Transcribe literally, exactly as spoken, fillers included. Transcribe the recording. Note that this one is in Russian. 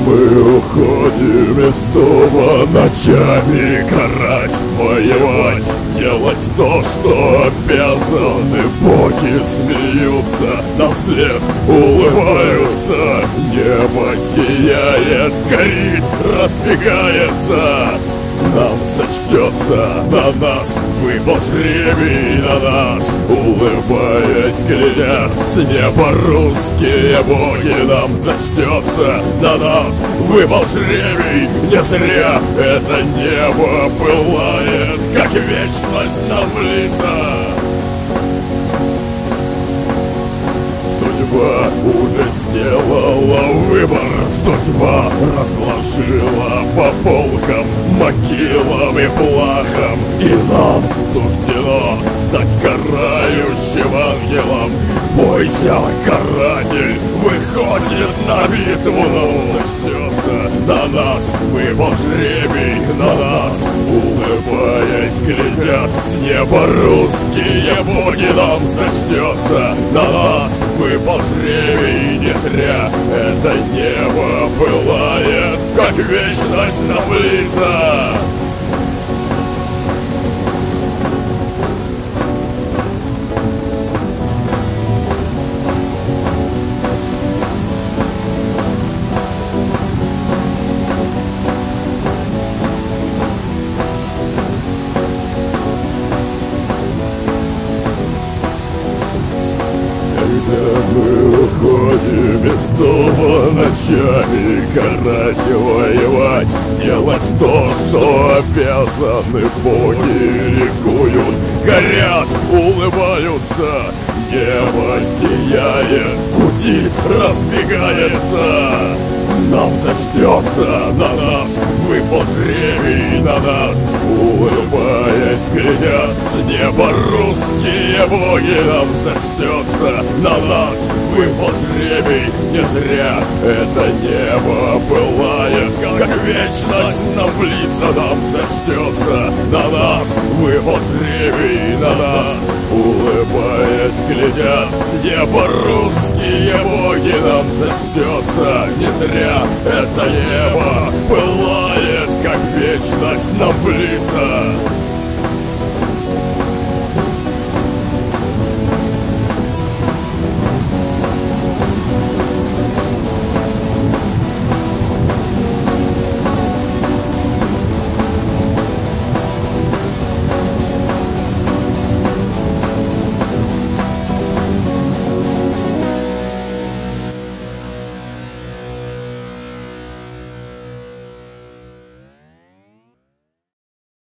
мы уходим из дома ночами карать, воевать, делать то, что обязаны. Боги смеются, нам вслед улыбаются. Небо сияет, горит, разбегается. Нам зачтется, на нас выпал жребий, на нас, улыбаясь, глядят с неба русские боги. Нам зачтется, на нас выпал жребий, не зря это небо пылает, как вечность нам в лица. Судьба уже сделала выбор, судьба разложила по полкам, могилам и плахам. И нам суждено стать карающим ангелом. Бойся, каратель выходит на битву. На нас выпал жребий, на нас, улыбаясь, глядят с неба русские боги. Нам зачтется, на нас выпал жребий, не зря это небо пылает, как вечность нам в лица. Мы уходим из дома ночами карать, воевать, делать то, что обязаны. Боги ликуют, горят, улыбаются. Небо сияет, гудит, разбегается. Нам зачтется, на нас выпал жребий, на нас, улыбаясь, глядят с неба русские боги. Нам зачтется, на нас выпал жребий, не зря это небо пылает, как вечность нам в лица. Нам зачтется, на нас выпал жребий, на нас, улыбаясь, глядят с неба русские боги. Нам зачтется, не зря это небо пылает, как вечность нам в лица.